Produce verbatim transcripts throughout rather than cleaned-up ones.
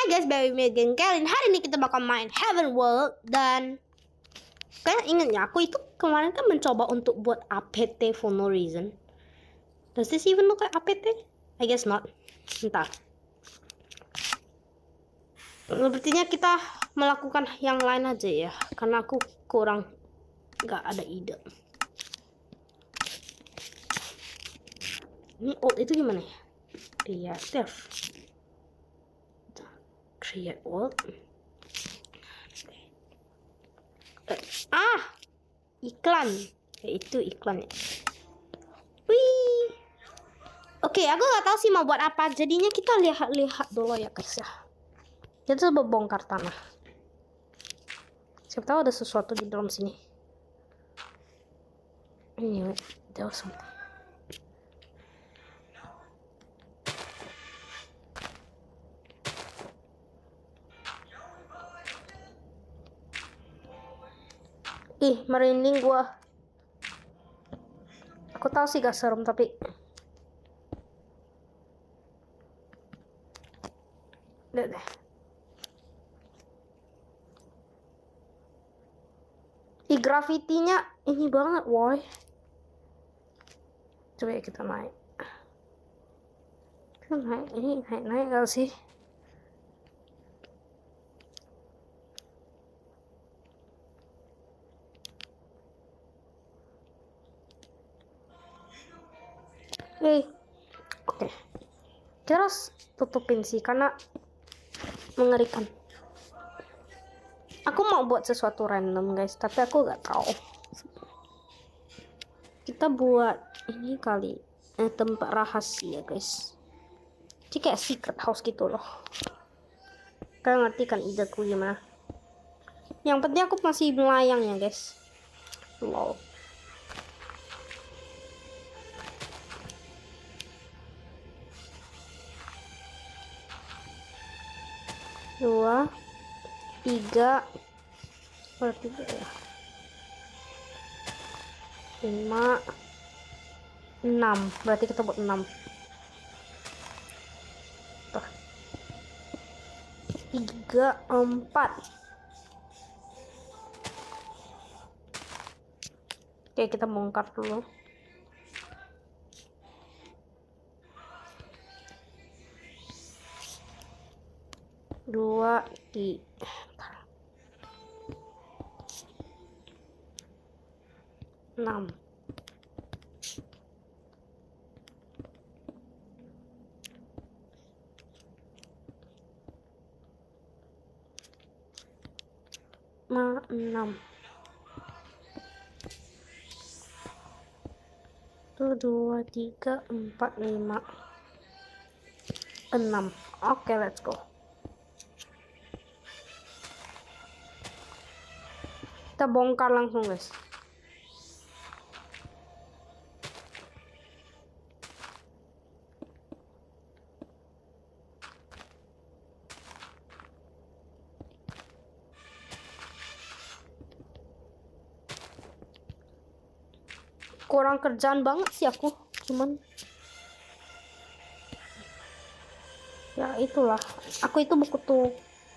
guys, baby Megan Kalian. Hari ini kita bakal main Heaven World. Dan kalian ingat ya, aku itu kemarin kan mencoba untuk buat A P T for no reason. Does this even look like A P T? I guess not. Entah. Sepertinya kita melakukan yang lain aja ya, karena aku kurang gak ada ide. Ini old itu gimana ya? Creative. Create old. Eh, ah, iklan. Ya, itu iklan ya. Wih. Oke, aku nggak tahu sih mau buat apa. Jadinya kita lihat-lihat dulu ya guys ya. Kita coba bongkar tanah. Siapa tahu ada sesuatu di dalam sini. Ini, there was something. Ih, merinding gua. Aku tahu sih gak serem, tapi lihat deh. Ih, grafitinya ini banget, woy. Coba ya kita naik. Kita naik, ini naik-naik gak sih? Hei, oke, okay. Kita harus tutupin sih karena mengerikan. Aku mau buat sesuatu random guys, tapi aku gak tahu. Kita buat ini kali eh, tempat rahasia guys. Jadi kayak secret house gitu loh. Kalian ngerti kan ideku gimana? Yang penting aku masih melayang ya guys. Lol. Dua, tiga, berarti ya, lima, enam, berarti kita buat enam. Tuh. Tiga, empat. Oke, kita bongkar dulu. Dua, tiga, enam. Ma, enam. Tuh, dua, tiga, empat, lima, enam. Oke, let's go. Kita bongkar langsung guys. Kurang kerjaan banget sih aku, cuman ya itulah, aku itu buku tuh.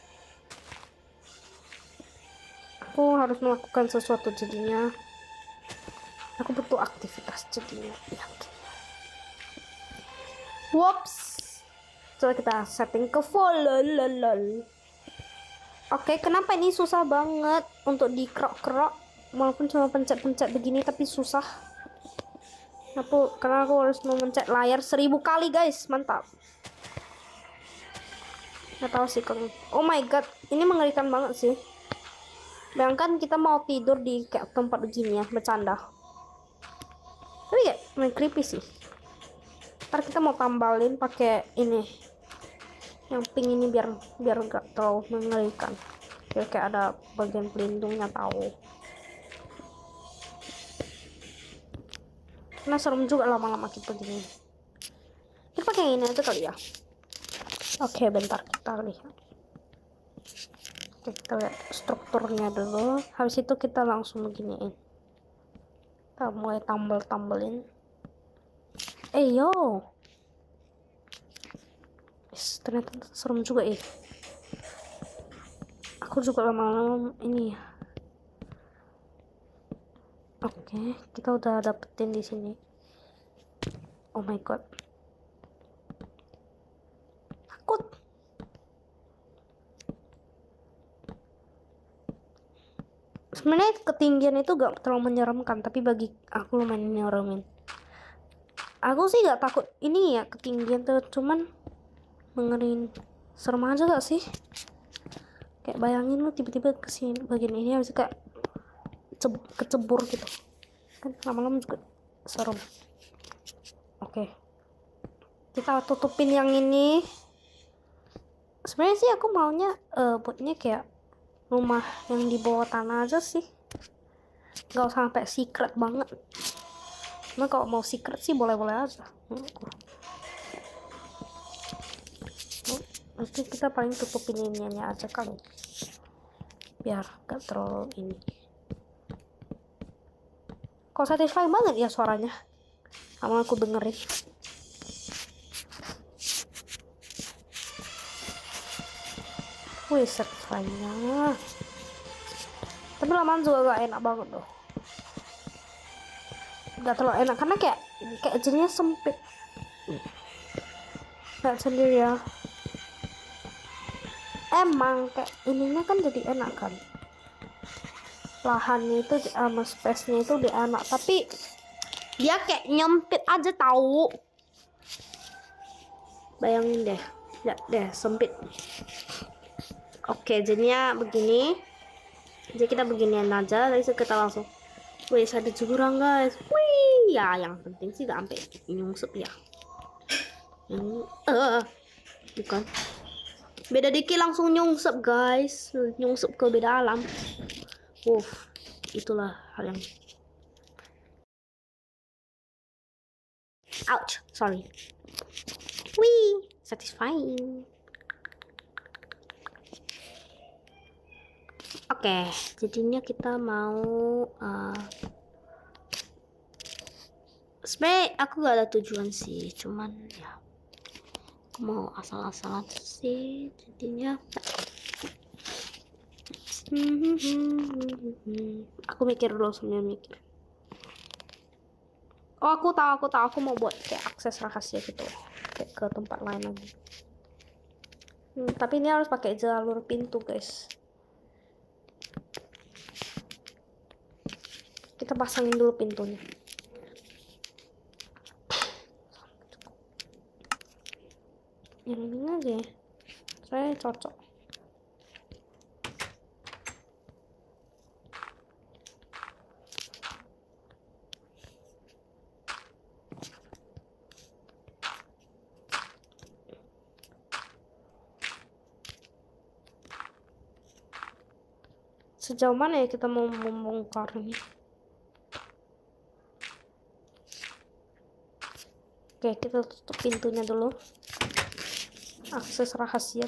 Aku harus melakukan sesuatu, jadinya aku butuh aktivitas, jadinya ya. Whoops, coba kita setting ke full. Lololol. Oke, kenapa ini susah banget untuk dikerok-kerok, walaupun cuma pencet-pencet begini tapi susah. Aku karena aku harus memencet layar seribu kali guys, mantap. Nggak tahu sih kalau, oh my god, ini mengerikan banget sih. Bayangkan kita mau tidur di kayak tempat begini ya, bercanda. Tapi ya, main creepy sih. Ntar kita mau tambalin pakai ini, yang pink ini biar biar gak terlalu mengerikan. Biar kayak ada bagian pelindungnya tahu. Karena serem juga lama-lama kita begini. Kita pakai ini aja kali ya. Oke, bentar kita lihat. Oke, kita lihat strukturnya dulu. Habis itu kita langsung beginiin. Kita mulai tambal-tambelin. Eh yo, ternyata serem juga eh. Aku juga lama-lama ini ya. Oke, kita udah dapetin di sini. Oh my god. Takut. Sebenarnya ketinggian itu gak terlalu menyeramkan, tapi bagi aku lumayan menyeremin. Aku sih gak takut ini ya ketinggian tuh, cuman mengerin. Serem aja gak sih? Kayak bayangin lu tiba-tiba kesini bagian ini harus kayak kecebur gitu kan, lama-lama juga serem. Oke, kita tutupin yang ini. Sebenarnya sih aku maunya uh, buatnya kayak rumah yang di bawah tanah aja sih, nggak usah sampai secret banget. Nah kalau mau secret sih boleh-boleh aja. Nanti kita paling tutupin ininya aja kali, biar gak terlalu ini. Kok satisfying banget ya suaranya, sama aku dengerin. Wih, satisfyingnya. Tapi lamaan juga gak enak banget loh. Gak terlalu enak karena kayak kayak jadinya sempit. Lihat sendiri ya. Emang kayak ininya kan jadi enak kan. Lahannya itu sama space-nya itu dia enak, tapi dia kayak nyempit aja tahu. Bayangin deh, lihat deh sempit. Oke, jadinya begini. Jadi kita beginian aja, dari situ kita langsung. Wih, ada jurang guys. Wih, ya yang penting sih gak sampai nyungsep ya. Yang eh uh, bukan. Beda dikit langsung nyungsep guys, nyungsep ke beda alam. Wow, itulah hal yang ouch, sorry. Wih, satisfying. Oke, okay, jadinya kita mau uh, sebenarnya aku gak ada tujuan sih, cuman ya aku mau asal-asalan sih jadinya. Aku mikir dulu sambil mikir. Oh, aku tahu, aku tahu, aku mau buat kayak akses rahasia gitu, kayak ke tempat lain lagi. Hmm, tapi ini harus pakai jalur pintu, guys. Kita pasangin dulu pintunya. Yang ini aja ya, saya cocok. Sejauh mana ya kita mau membongkar ini? Oke, kita tutup pintunya dulu. Akses rahasia.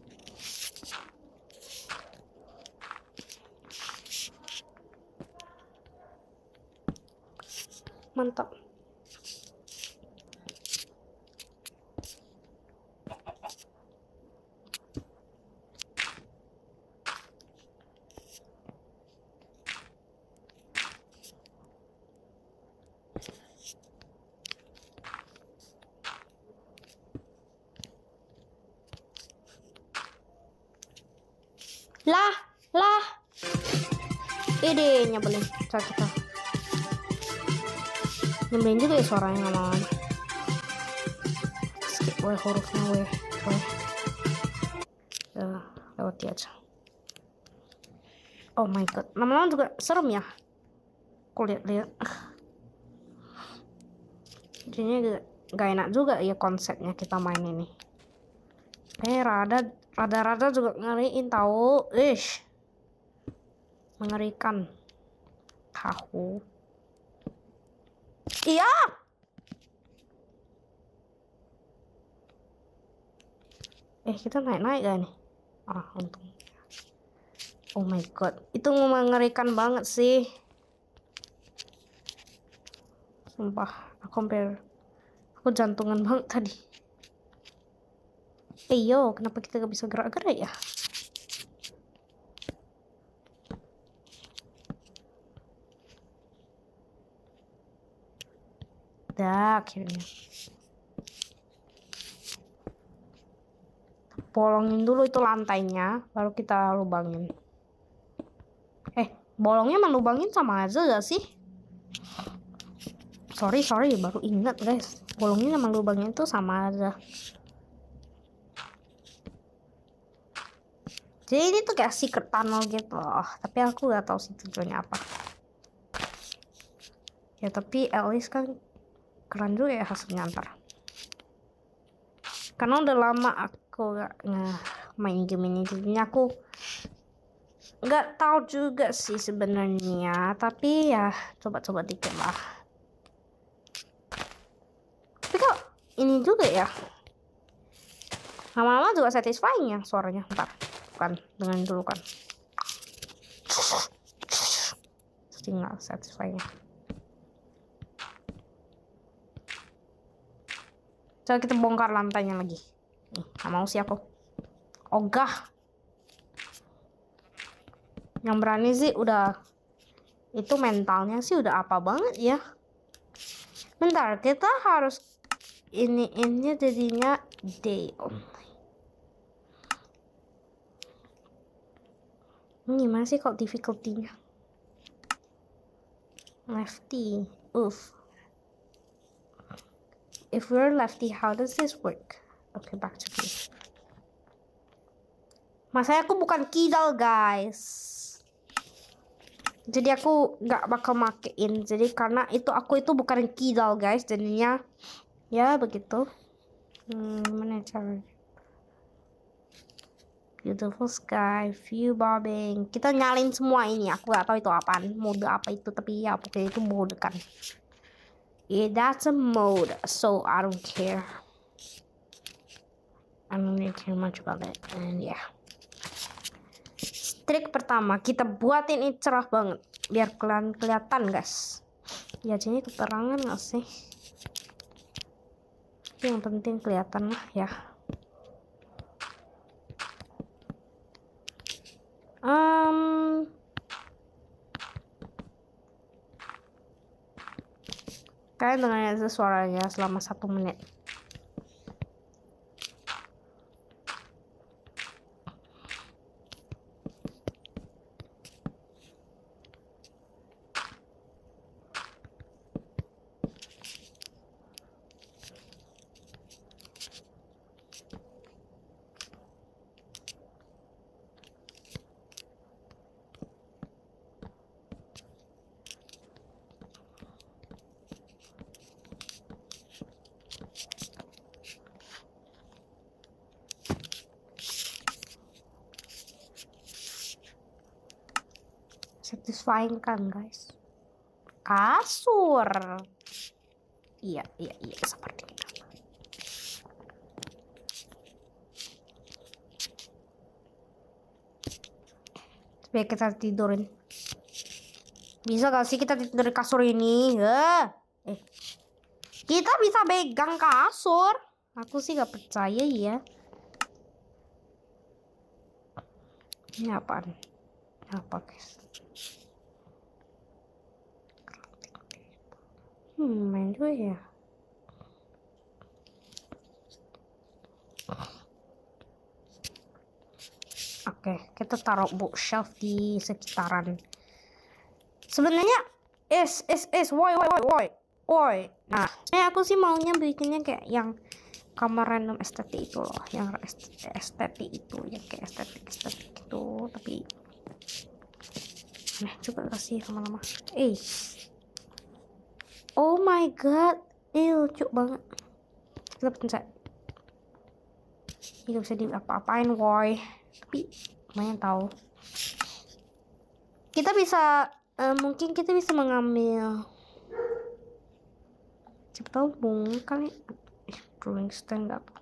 Mantap. Lah, lah. Ide nyebelin cara kita. Nyebelin juga ya suaranya lama-lama. Skip W hurufnya W, W. Ya, lewati aja. Oh my god, lama-lama juga serem ya. Aku lihat-lihat. Jadinya gak enak juga ya konsepnya kita main ini. Eh, rada rada-rada juga ngeriin tahu. Ish, mengerikan. Tahu. Iya. Eh, kita naik-naik gak nih? Ah, untung. Oh my god, itu mengerikan banget sih. Sumpah, aku hampir aku jantungan banget tadi. Eh yo, kenapa kita gak bisa gerak-gerak ya? Ada akhirnya. Bolongin dulu itu lantainya, baru kita lubangin. Eh, bolongnya melubangin sama aja gak sih? Sorry, sorry, baru ingat guys. Bolongnya sama lubangnya itu sama aja. Jadi ini tuh kayak secret tunnel gitu loh. Tapi aku gak tahu sih tujuannya apa. Ya tapi at least kan keren juga ya hasilnya ntar. Karena udah lama aku gak main game ini, jadinya aku nggak tahu juga sih sebenarnya. Tapi ya coba-coba dikit lah. Tapi kok ini juga ya, lama-lama juga satisfying ya suaranya. Ntar bukan dengan dulu kan, tinggal satisfying. Coba kita bongkar lantainya lagi. Nih, gak mau sih aku. Ogah. Yang berani sih udah, itu mentalnya sih udah apa banget ya. Bentar, kita harus ini ini jadinya day only. Ini gimana sih kok difficulty-nya? Lefty. Oof. If we're lefty, how does this work? Okay, back to me. Masanya aku bukan kidal, guys. Jadi aku nggak bakal makein. Jadi karena itu aku itu bukan kidal, guys. Jadinya ya begitu. Hmm, mana caranya? Beautiful sky, view bobbing. Kita nyalin semua ini. Aku nggak tahu itu apaan, mode apa itu. Tapi ya pokoknya itu mode kan. Yeah, that's a mode, so I don't care. I don't really care much about it, and yeah. Trik pertama, kita buatin ini cerah banget, biar kalian kelihatan, guys. Ya, jadi keterangan nggak sih? Yang penting kelihatan lah ya. Um, Kalian dengarnya aja suaranya selama satu menit. Satisfying kan, guys? Kasur. Iya, iya, iya, seperti itu. Biar kita tidurin. Bisa gak sih kita tidur di kasur ini? Eh, eh. Kita bisa pegang kasur. Aku sih gak percaya ya. Ini apaan? Apa, guys? Hmm, main juga ya. Oke, kita taruh bookshelf di sekitaran. Sebenarnya, es, es, es, woi, woi, woi, woi, woi. Nah, saya aku sih maunya bikinnya kayak yang kamar random estetik itu loh, yang estetik itu, yang kayak estetik estetik itu, tapi aneh juga gak sih lama-lama. Eh. Oh my god, ini lucu banget. Kita pencet. Ini gak bisa diapa-apain, woi. Tapi lumayan tahu. Kita bisa, uh, mungkin kita bisa mengambil. Siapa tahu bunga kali. Eh, drawing stand up.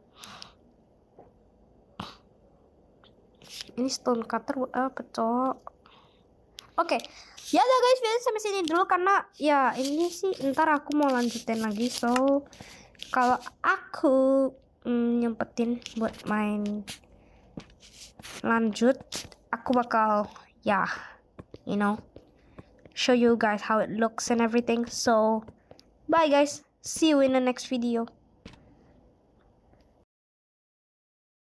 Ini stone cutter buat apa, cok? Oke. Okay. Ya udah guys, video sampai sini dulu karena ya ini sih ntar aku mau lanjutin lagi. So kalau aku mm, nyempetin buat main lanjut, aku bakal ya yeah, you know show you guys how it looks and everything. So bye guys, See you in the next video.